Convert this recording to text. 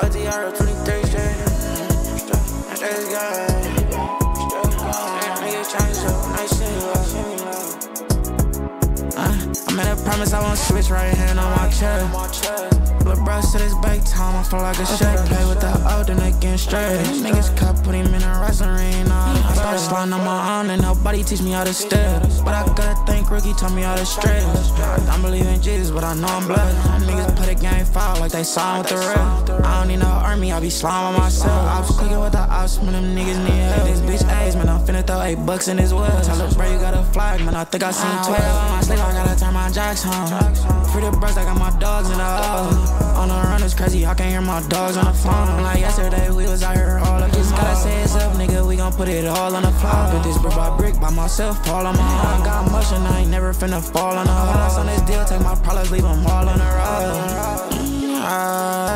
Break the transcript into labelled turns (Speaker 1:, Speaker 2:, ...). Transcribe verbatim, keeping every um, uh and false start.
Speaker 1: O T R twenty-three straight. Straight guy. Niggas trying to when I see you. I made a promise I won't switch right hand on my chest. Lil' bro said it's bake time, I feel like a shake. Play with the old and they getting straight. Niggas cut, put him in a wrestling ring. I started sliding on my own and nobody teach me how to step. But I gotta thank Rookie, taught me how to stretch. I believe in Jesus, but I know I'm blessed. Niggas play the game foul like they signed with the rep. I don't need no army, I be slime on myself. I was clicking with the ops, man, them niggas need help. This bitch A's, man, I'm finna throw eight bucks in his well. Tell her, bro, you got a flag, man, I think I seen twelve. On my sleep, I gotta turn my jacks home. Free the bros, I got my dogs in the hole. On the run, it's crazy, I can hear my dogs on the phone. Like yesterday, we was out here all up. Just gotta say it's up, nigga, we gon' put it all on the floor. Put this brick by brick by myself, fall on my own. I got motion, I ain't never finna fall on the hole. On this deal, take my problems, leave them all on the road.